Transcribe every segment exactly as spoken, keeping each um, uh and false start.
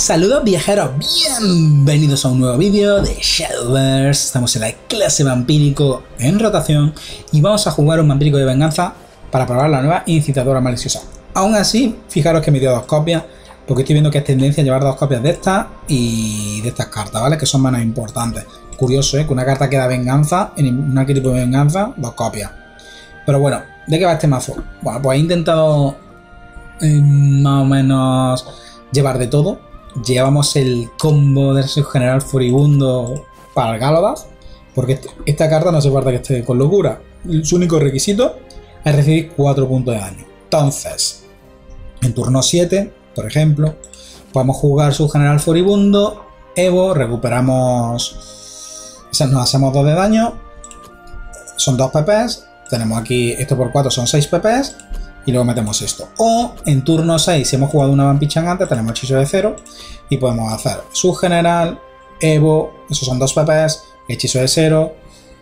Saludos viajeros, bienvenidos a un nuevo vídeo de Shadowverse. Estamos en la clase vampírico en rotación y vamos a jugar un vampírico de venganza para probar la nueva incitadora maliciosa. Aún así, fijaros que me dio dos copias, porque estoy viendo que es tendencia a llevar dos copias de estas y de estas cartas, ¿vale? Que son menos importantes. Curioso, ¿eh? Que una carta queda venganza, en un arquetipo de venganza, dos copias. Pero bueno, ¿de qué va este mazo? Bueno, pues he intentado eh, más o menos llevar de todo. Llevamos el combo del subgeneral furibundo para el Galadas, porque esta carta no hace falta que esté con locura. Su único requisito es recibir cuatro puntos de daño. Entonces, en turno siete, por ejemplo, podemos jugar subgeneral furibundo, Evo, recuperamos, o sea, nos hacemos dos de daño, son dos P Ps, tenemos aquí esto por cuatro, son seis P Ps. Y luego metemos esto. O en turno seis, si hemos jugado una Vampichan antes, tenemos hechizo de cero. Y podemos hacer subgeneral, Evo, esos son dos P Ps, hechizo de cero,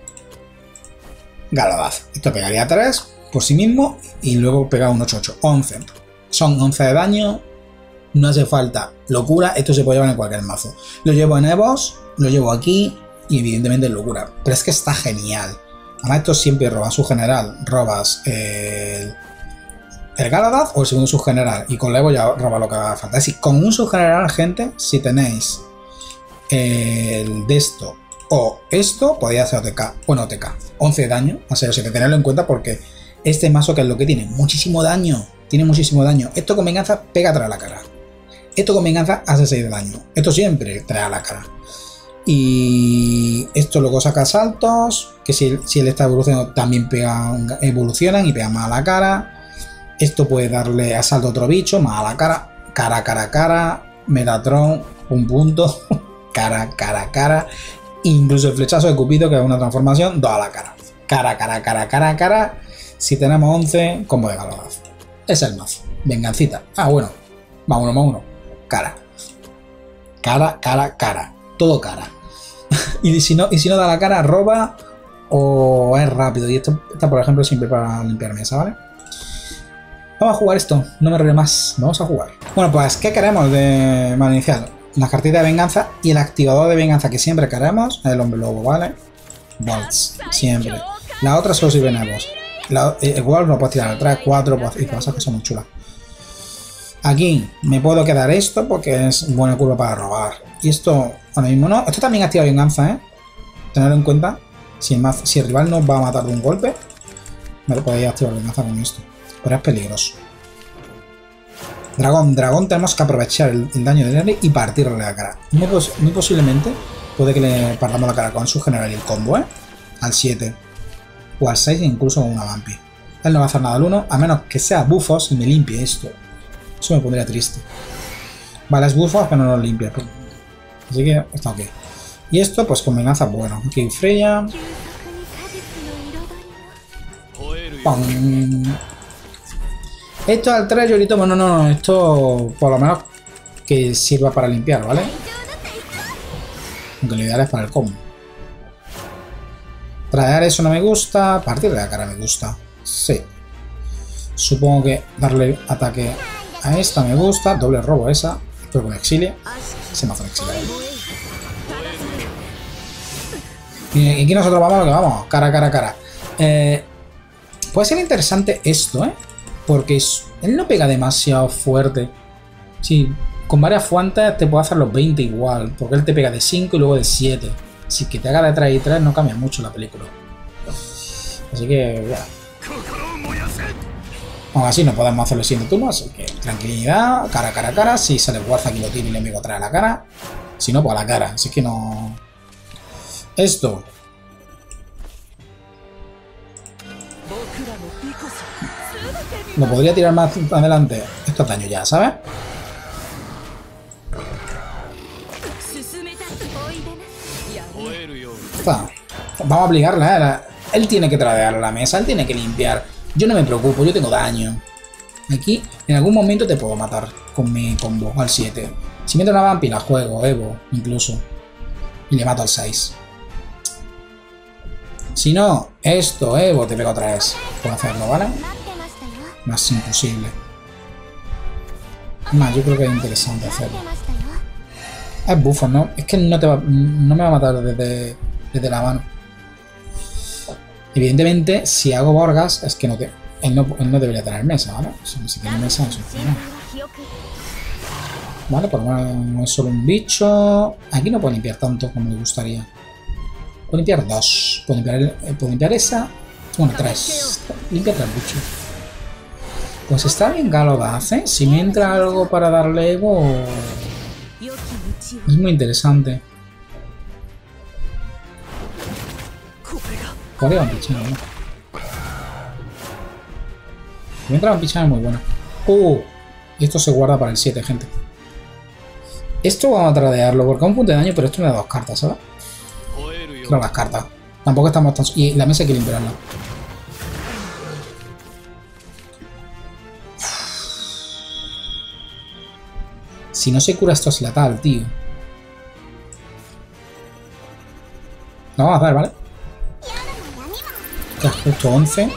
Galadaz. Esto pegaría tres por sí mismo y luego pega un ocho ocho, once. Son once de daño, no hace falta locura, esto se puede llevar en cualquier mazo. Lo llevo en Evos, lo llevo aquí y evidentemente en locura. Pero es que está genial. Además esto siempre robas subgeneral, robas el... el Galadaz o el segundo subgeneral, y con la Evo ya roba lo que haga falta. Es decir, con un subgeneral, gente, si tenéis el de esto o esto, podéis hacer O T K, bueno, O T K, once de daño, o sea, hay que tenerlo en cuenta porque este mazo, que es lo que tiene, muchísimo daño, tiene muchísimo daño. Esto con venganza pega atrás a la cara, esto con venganza hace seis de daño, esto siempre trae a la cara. Y esto luego saca saltos, que si, si él está evolucionando también pega, evolucionan y pegan más a la cara. Esto puede darle asalto a otro bicho, más a la cara, cara, cara, cara, Metatron, un punto, cara, cara, cara, incluso el flechazo de Cupido, que es una transformación, dos a la cara, cara, cara, cara, cara, cara. Si tenemos once, combo de Galadaz. Es el mazo, vengancita. Ah, bueno, más uno, más uno, cara, cara, cara, cara, todo cara. y, si no, y si no da la cara, roba o es rápido. Y esto está, por ejemplo, siempre para limpiar mesa, ¿vale? Vamos a jugar esto, no me ríe más, vamos a jugar. Bueno, pues, ¿qué queremos de mano inicial? La cartita de venganza y el activador de venganza que siempre queremos, el hombre lobo, ¿vale? Bolts, siempre. La otra solo sirve en Evos. La, el Wolf lo puedes tirar al tres, cuatro y cosas que son muy chulas. Aquí me puedo quedar esto porque es buena curva para robar. Y esto, ahora mismo no. Esto también activa venganza, ¿eh? Tenerlo en cuenta. Si el, mazo, si el rival nos va a matar de un golpe, me lo podéis activar venganza con esto. Pero es peligroso. Dragón, dragón, tenemos que aprovechar el, el daño de Nerry y partirle la cara. Muy, pos muy posiblemente puede que le partamos la cara con su general y el combo, ¿eh? Al siete. O al seis, incluso con una vampi. Él no va a hacer nada al uno, a menos que sea bufos y me limpie esto. Eso me pondría triste. Vale, es bufos, pero no lo limpia. Así que está ok. Y esto, pues con venganza, bueno. Aquí Freya. ¡Pum! Esto al tres yo ahorita, bueno, no, no, esto por lo menos que sirva para limpiar, ¿vale? Aunque lo ideal es para el combo. Traer eso no me gusta, partir de la cara me gusta, sí. Supongo que darle ataque a esta me gusta, doble robo esa, pero con exilia, se me hace exilia. Y aquí nosotros vamos a lo que vamos, cara, cara, cara. Eh, puede ser interesante esto, ¿eh? Porque él no pega demasiado fuerte. Sí, con varias fuentes te puede hacer los veinte igual. Porque él te pega de cinco y luego de siete. Así que te haga de tres y tres no cambia mucho la película. Así que, ya. Aún así no podemos hacerlo siendo turnos. Así que tranquilidad, cara, cara, cara. Si sale Warza aquí lo tiene y le enemigo trae a la cara. Si no, pues a la cara. Así que no... Esto... Lo podría tirar más adelante. Esto es daño ya, ¿sabes? Está. Vamos a obligarla, ¿eh? Él tiene que tradear la mesa, él tiene que limpiar. Yo no me preocupo, yo tengo daño. Aquí, en algún momento te puedo matar con mi combo al siete. Si meto una vampi, la juego, Evo, incluso. Y le mato al seis. Si no, esto, Evo, te pego otra vez. Puedo hacerlo, ¿vale? Más imposible. Más, yo creo que es interesante hacerlo. Es bufo, ¿no? Es que no, te va, no me va a matar desde, desde la mano. Evidentemente, si hago Borgas, es que no, te, él, no, él no debería tener mesa, ¿vale? Si, si tiene mesa, eso no. Vale, por lo menos no es solo un bicho. Aquí no puedo limpiar tanto como me gustaría. Puedo limpiar dos. Puedo limpiar, puedo limpiar esa. Bueno, tres. Limpia tres bichos. Pues está bien Galobaz, ¿eh? Si me entra algo para darle ego... Es muy interesante. Podría vampichar, ¿no? Si me entra vampichar es muy buena. ¡Uh! Y esto se guarda para el siete, gente. Esto vamos a tradearlo porque es un punto de daño, pero esto me da dos cartas, ¿sabes? Claro, las cartas. Tampoco estamos tan... Y la mesa hay que limpiarla. Si no se cura esto es letal, tío. Lo vamos a hacer, ¿vale? Ya, justo once.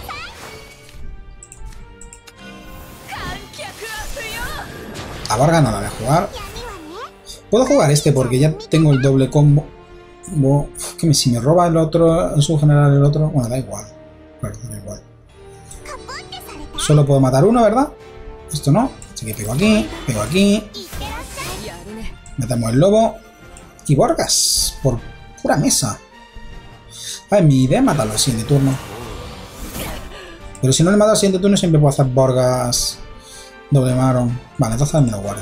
A Vargas no la voy a jugar. Puedo jugar este porque ya tengo el doble combo. Uf, que me, si me roba el otro, el subgeneral el otro, bueno, da igual. Claro, da igual. Solo puedo matar uno, ¿verdad? Esto no. Así que pego aquí, pego aquí. Metemos el lobo. Y Borgas. Por pura mesa. A ver, mi idea es matarlo al siguiente turno. Pero si no le mato al siguiente turno, siempre puedo hacer Borgas. Doble Maron. Vale, entonces me lo guardo.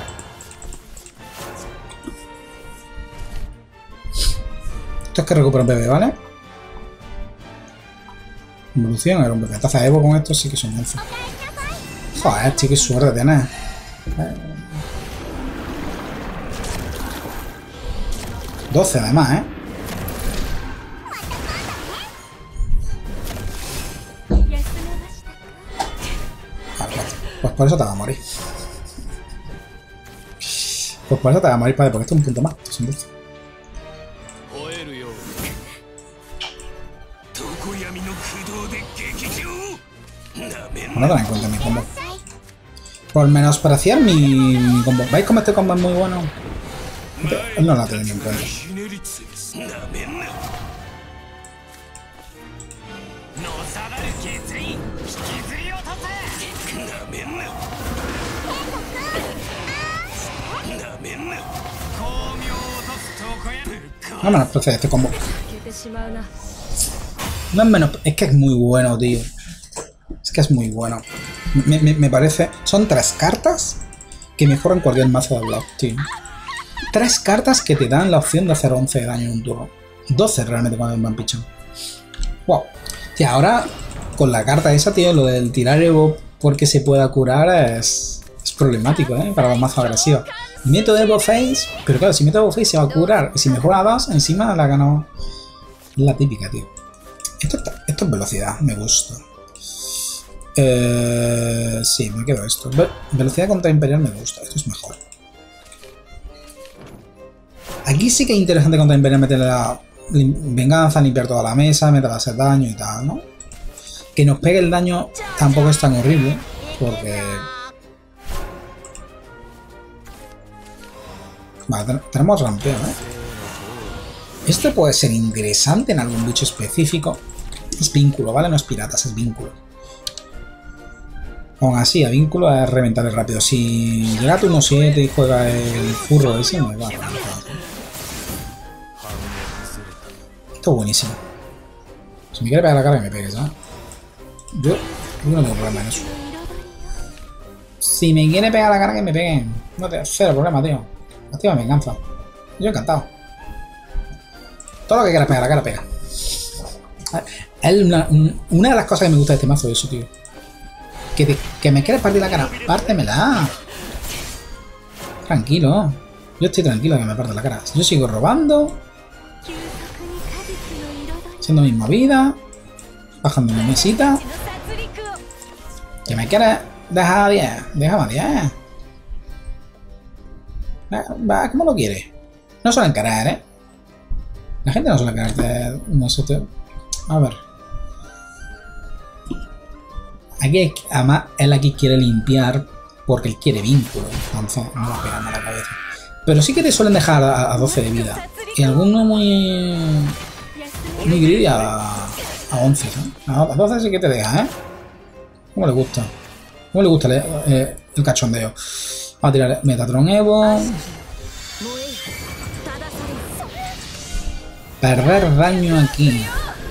Esto es que recupero un bebé, ¿vale? Evolución, era un bebé. Entonces Evo con esto sí que son once. Joder, tío, qué suerte tienes. doce además, ¿eh? Vale, pues por eso te va a morir. Pues por eso te va a morir, padre, porque esto es un punto más. Esto es un dulce. No ten en cuenta mi combo. Por menospreciar mi, mi combo. ¿Veis cómo este combo es muy bueno? Él no la tiene en cuenta. No menosprecia este combo. No es menos. Es que es muy bueno, tío. Es que es muy bueno. Me, me, me parece... Son tres cartas que mejoran cualquier mazo de Blood, tío. Tres cartas que te dan la opción de hacer once de daño en un turno. doce realmente cuando me han pichado. Wow. Y ahora, con la carta esa, tío, lo del tirar Evo porque se pueda curar es, es problemático, ¿eh? Para los mazos agresivos. Meto Evo Face, pero claro, si meto Evo Face se va a curar. Y si me juega dos, encima la gano. Es la típica, tío. Esto, esto es velocidad, me gusta. Eh, sí, me quedo esto. Ve velocidad contra Imperial me gusta, esto es mejor. Aquí sí que es interesante contra Imperial meterle la venganza, limpiar toda la mesa, meter a hacer daño y tal, ¿no? Que nos pegue el daño tampoco es tan horrible, porque... Vale, tenemos rampeo, ¿eh? Esto puede ser interesante en algún bicho específico. Es vínculo, ¿vale? No es piratas, es vínculo. Aún así, a vínculo es reventar rápido. Si llega a tu uno siete y juega el furro ese, me va a reventar. Esto es buenísimo. Si me quiere pegar la cara, que me pegue, ¿sabes? Yo, yo no tengo problema en eso. Si me quiere pegar la cara, que me peguen. No tengo cero problema, tío. Activa venganza. Yo encantado. Todo lo que quieras pegar la cara, pega. Una, una de las cosas que me gusta de este mazo es eso, tío. Que, te, que me quieres partir la cara, pártemela. Tranquilo. Yo estoy tranquilo que me parte la cara. Yo sigo robando. Haciendo misma vida. Bajando mi mesita. Que me quieres dejar a diez. Déjame a diez. Va, ¿cómo lo quieres? No suelen querer, ¿eh? La gente no suele querer. No sé, tío. A ver. Aquí, además, él aquí quiere limpiar porque él quiere vínculo. Entonces, no va a pegarme a la cabeza. Pero sí que te suelen dejar a, a doce de vida. Y alguno muy... Muy greedy a, a once, ¿eh? A doce sí que te deja, ¿eh? ¿Cómo le gusta? ¿Cómo le gusta el, eh, el cachondeo? Vamos a tirar Metatron Evo. Perder daño aquí.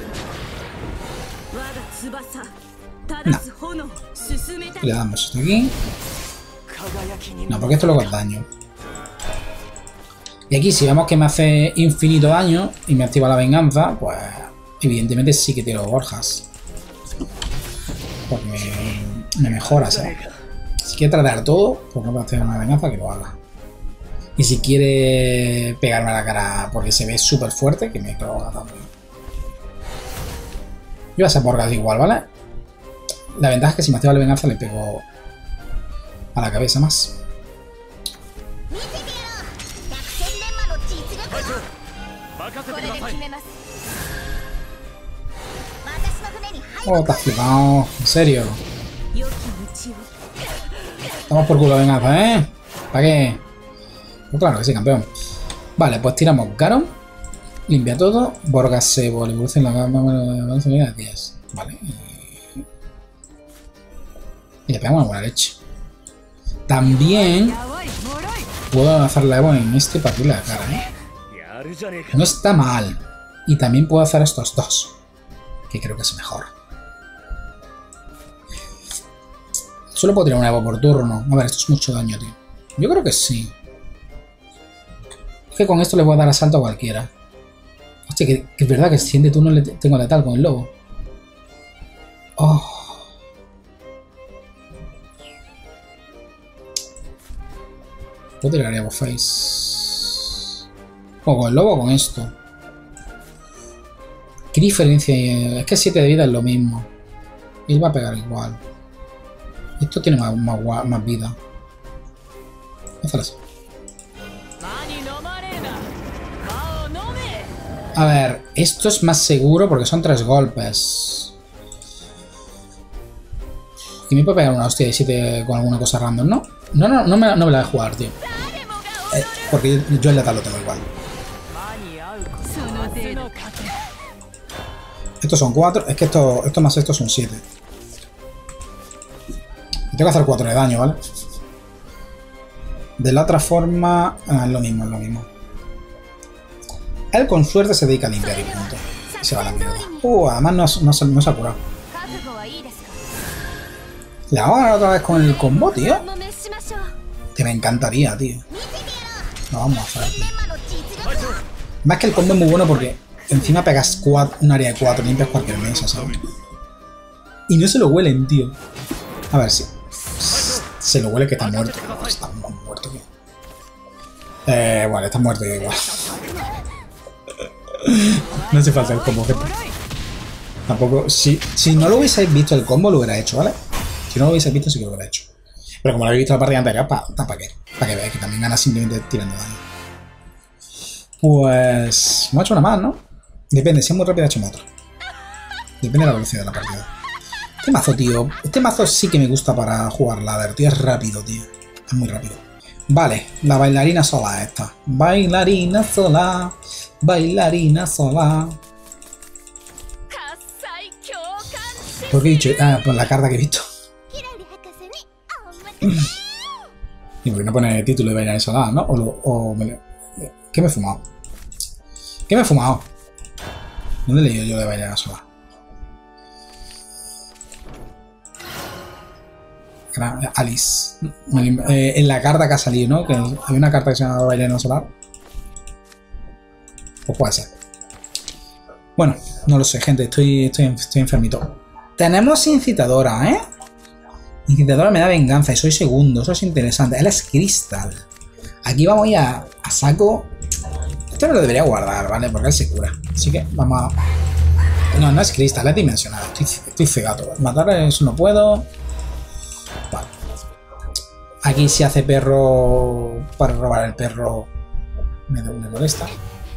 No. Le damos esto aquí. No, porque esto luego es daño. Y aquí si vemos que me hace infinito daño y me activa la venganza, pues evidentemente sí que tiro Borjas. Porque me, me mejora, ¿sabes? Si quiere tratar todo, pues no va a hacer una venganza, que lo haga. Y si quiere pegarme a la cara porque se ve súper fuerte, que me lo haga también. Yo voy a hacer Borjas igual, ¿vale? La ventaja es que si me activa la venganza le pego a la cabeza más. Oh, te has flipado. En serio. Estamos por culo, venganza, ¿eh? ¿Para qué? Pues claro que sí, campeón. Vale, pues tiramos Garon. Limpia todo. Borgas se evoluciona en la gama de diez. Vale. Y le pegamos una buena leche. También puedo lanzar la Evo en este para la cara, ¿eh? No está mal. Y también puedo hacer estos dos, que creo que es mejor. Solo puedo tirar una Evo por turno. A ver, esto es mucho daño, tío. Yo creo que sí. Es que con esto le voy a dar asalto a cualquiera. Hostia, que, que es verdad que si en de turno le tengo letal con el lobo. Oh. Puedo tirar Evo Face. O con el lobo o con esto. ¿Qué diferencia hay? Es que siete de vida es lo mismo. Él va a pegar igual. Esto tiene más, más, más vida. Hacer así. A ver, esto es más seguro porque son tres golpes. Y me puede pegar una hostia de siete con alguna cosa random, ¿no? No, no, no me, no me la voy a jugar, tío. Eh, porque yo el letal lo tengo igual. Estos son cuatro. Es que esto, esto más estos son siete. Tengo que hacer cuatro de daño, ¿vale? De la otra forma... Ah, es lo mismo, es lo mismo. Él con suerte se dedica a limpiar y punto. Y se va a la mierda. Uh, además no, no, se, no se ha curado. Le vamos a dar otra vez con el combo, tío. Que me encantaría, tío. Lo vamos a hacer, tío. Más que el combo es muy bueno porque encima pegas cuatro, un área de cuatro, limpias cualquier mesa, ¿sabes? Y no se lo huelen, tío. A ver si... Se lo huele que está muerto. Está muerto, tío. Eh, bueno, está muerto yo igual. No hace falta el combo, gente. Tampoco... Si, si no lo hubieseis visto el combo, lo hubiera hecho, ¿vale? Si no lo hubieseis visto, sí que lo hubiera hecho. Pero como lo habéis visto en la partida anterior, ¿para pa, qué? Para que veáis que también gana simplemente tirando daño. Pues... hemos hecho una más, ¿no? Depende, si es muy rápida, echamos otra. Depende de la velocidad de la partida. Este mazo, tío. Este mazo sí que me gusta para jugar ladder, tío. Es rápido, tío. Es muy rápido. Vale, la bailarina sola esta. Bailarina sola. Bailarina sola. ¿Por qué he dicho? Ah, por la carta que he visto. ¿Y por qué no pone el título de bailarina sola, no? O, lo, o me, ¿qué me he fumado? ¿Qué me he fumado? ¿Dónde he leído yo de bailarina sola? Alice. Eh, en la carta que ha salido, ¿no? Que había una carta que se llama Bailarina Solar. Pues puede ser. Bueno, no lo sé, gente. Estoy, estoy, estoy enfermito. Tenemos incitadora, ¿eh? Incitadora me da venganza y soy segundo. Eso es interesante. Él es Crystal. Aquí vamos ya a saco. Este me lo debería guardar, ¿vale? Porque él se cura. Así que vamos a... No, no es Crystal, es dimensional. Estoy, estoy cegato. Matar eso no puedo. Vale. Aquí se hace perro para robar el perro. Me, me molesta.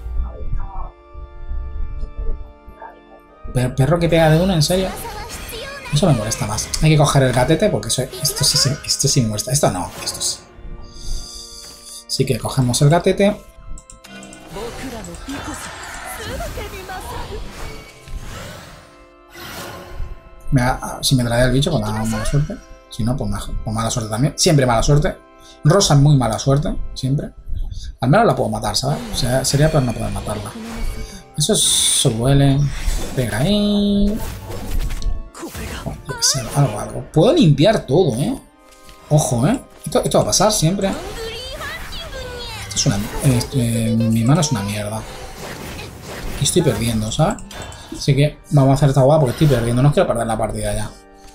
¿Perro que pega de uno? ¿En serio? Eso me molesta más. Hay que coger el gatete porque eso, esto, sí, esto sí me molesta. Esto no, esto sí. Así que cogemos el gatete. Me da, si me trae el bicho, pues da mala suerte. Si no, pues, mejor, pues mala suerte también. Siempre mala suerte. Rosa es muy mala suerte, siempre. Al menos la puedo matar, ¿sabes? O sea, sería peor no poder matarla. Eso es suele. Pega ahí. Bueno, yo qué sé, algo, algo. Puedo limpiar todo, ¿eh? Ojo, ¿eh? Esto, esto va a pasar siempre. Esto es una, este, mi mano es una mierda. Y estoy perdiendo, ¿sabes? Así que vamos a hacer esta guapa porque estoy perdiendo. No quiero perder la partida ya.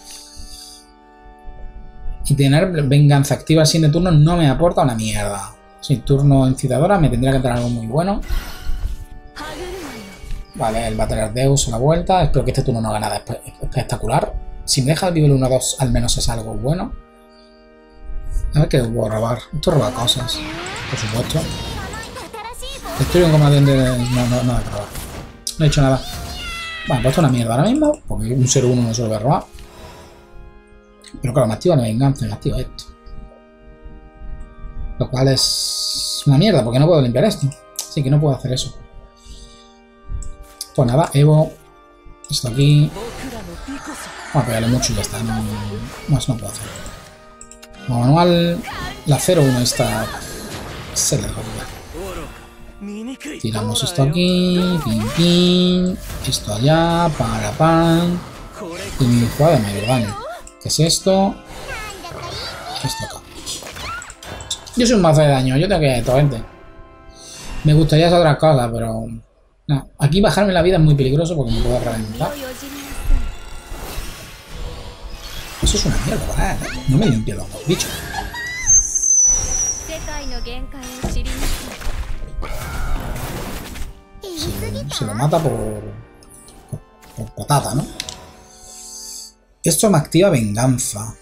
Y tener venganza activa sin de turno no me aporta una mierda. Sin turno incitadora me tendría que entrar algo muy bueno. Vale, él va a tener Deus a la vuelta. Espero que este turno no haga nada espectacular. Si me deja el nivel uno dos, al menos es algo bueno. A ver qué puedo robar. Esto roba cosas, por supuesto. Estoy en combatiente. No, no, no he robar. No he hecho nada. Bueno, he puesto una mierda ahora mismo. Porque un cero uno no se lo voy a robar. Pero claro, me activa la venganza, me activa esto. Lo cual es una mierda, porque no puedo limpiar esto. Así que no puedo hacer eso. Pues nada, Evo. Esto aquí. Vamos a pegarle mucho y ya está. No, más no puedo hacer. Manual. La cero uno está. Se le olvida. Tiramos esto aquí. Pim, pim. Esto allá. Para, pan. Y mi jugada de mayor daño. ¿Qué es esto? Esto acá. Yo soy un mazo de daño, yo tengo que esto, gente. Me gustaría hacer otras cosas, pero... No. Aquí bajarme la vida es muy peligroso porque me puedo reventar. Eso es una mierda, ¿verdad? No me limpio los dos bichos. Se, se lo mata por... por... por patata, ¿no? Esto me activa venganza.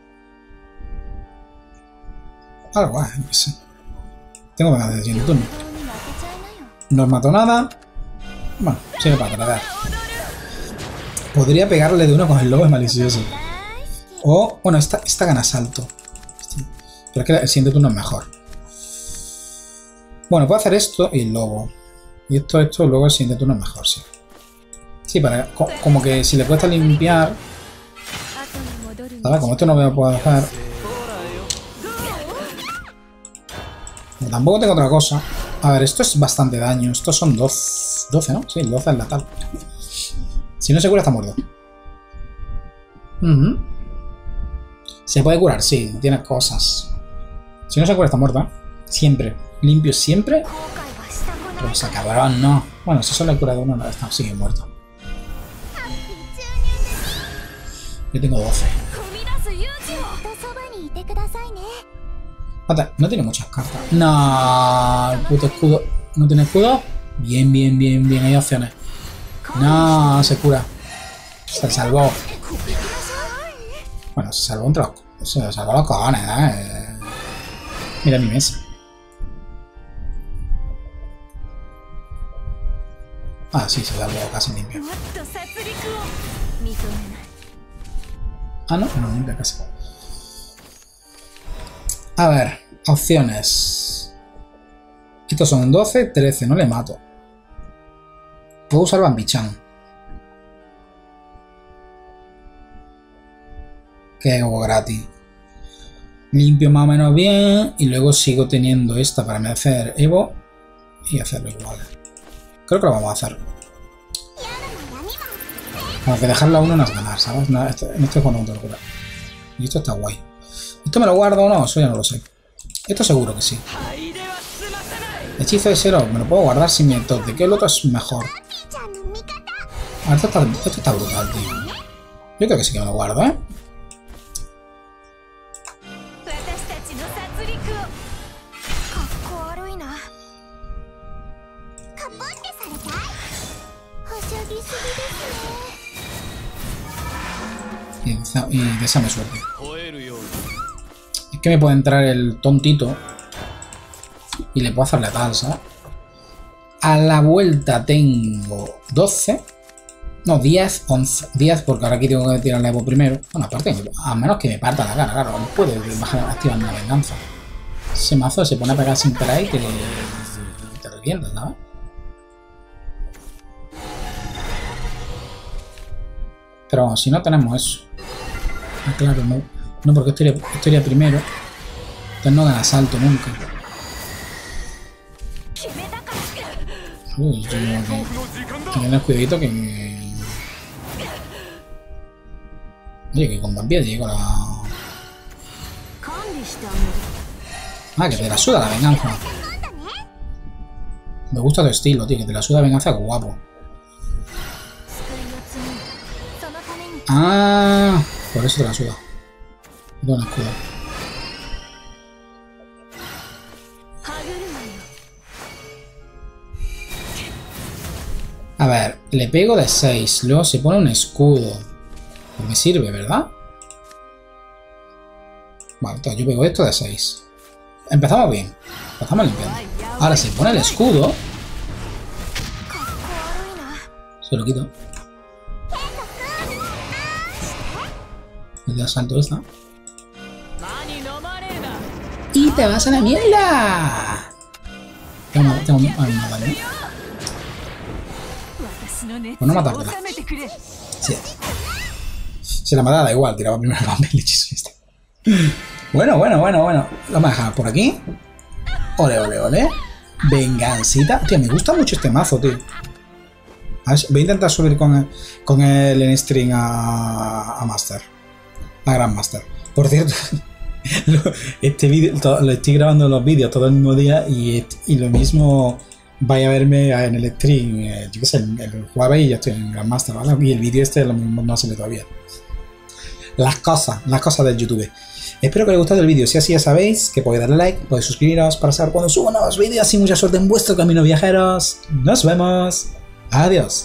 Algo, ah, no sé. Tengo venganza de siguiente turno. No os mato nada. Bueno, sigue para tratar. Podría pegarle de uno con el lobo, es malicioso. O, bueno, esta, esta gana salto. Pero es que el siguiente turno es mejor. Bueno, puedo hacer esto y el lobo. Y esto, esto, luego el siguiente turno es mejor, sí. Sí, para, como que si le cuesta limpiar... ¿Sabes? Como esto no me lo puedo hacer. Pero tampoco tengo otra cosa. A ver, esto es bastante daño. Estos son doce, doce, ¿no? Sí, doce es letal. Si no se cura, está muerto. Uh-huh. Se puede curar, sí. Tiene cosas. Si no se cura, está muerta. Siempre. Limpio siempre. Pero se acabaron, no. Bueno, si solo he curado uno, no, está, sigue muerto. Yo tengo doce. No tiene muchas cartas. No, el puto escudo. ¿No tiene escudo? Bien, bien, bien, bien. Hay opciones. No, se cura. Se salvó. Bueno, se salvó entre los... Se salvó los cojones, ¿eh? Mira mi mesa. Ah, sí, se salvó casi limpio. Ah, no, no limpia casi. A ver, opciones. Estos son doce, trece, no le mato. Puedo usar Vampichan. Que hago gratis. Limpio más o menos bien. Y luego sigo teniendo esta para me hacer Evo. Y hacerlo igual. Creo que lo vamos a hacer. Como que dejarla a uno no es ganar, ¿sabes? No, este, en este juego no te lo cura. Y esto está guay. ¿Esto me lo guardo o no? Eso ya no lo sé. Esto seguro que sí. Hechizo de cero. Me lo puedo guardar sin mi toque. Que el otro es mejor. Ah, esto está, esto está brutal, tío. Yo creo que sí que me lo guardo, ¿eh? Y, y deseame suerte. Es que me puede entrar el tontito y le puedo hacer letal, ¿sabes? A la vuelta tengo doce. No, diez, once. diez porque ahora aquí tengo que tirar la Evo primero. Bueno, aparte, a menos que me parta la cara, claro. No puede bajar activar una venganza. Ese mazo se pone a pegar sin parar y te, te revienta, ¿sabes? Pero vamos, si no tenemos eso. Ah, claro, no. No, porque esto iría, esto iría primero. Entonces no gana salto nunca. Uy, yo tengo que, que tener cuidadito que... Oye, que con vampiro llego a la... Ah, que te la suda la venganza. Me gusta tu estilo, tío, que te la suda la venganza, que guapo. Ah, por eso te la suda. No tengo escudo. A ver, le pego de seis, luego se pone un escudo. Pues me sirve, ¿verdad? Vale, entonces yo pego esto de seis. Empezamos bien. Empezamos limpiando. Ahora se pone el escudo. Se lo quito. Me da salto esta. Y te vas a la mierda. Tengo, tengo ah, no, vale. Pues no matártela. Sí. Si la mataba da igual, tiraba primero el papel y hechizo y este. Bueno, bueno, bueno, bueno. Lo vamos a dejar por aquí. Ole, ole, ole. Vengancita. Tío, me gusta mucho este mazo, tío. A ver, voy a intentar subir con el, con el en stream a, a Master. A Grandmaster. Por cierto, este vídeo lo estoy grabando los vídeos todo el mismo día y, y lo mismo vaya a verme en el stream, yo qué sé, el, el jueves y ya estoy en Grandmaster, ¿vale? Y el vídeo este lo mismo no sale todavía. Las cosas, las cosas del YouTube. Espero que os haya gustado el vídeo. Si así ya sabéis que podéis darle like, podéis suscribiros para saber cuando subo nuevos vídeos y mucha suerte en vuestro camino, viajeros. Nos vemos. Adiós.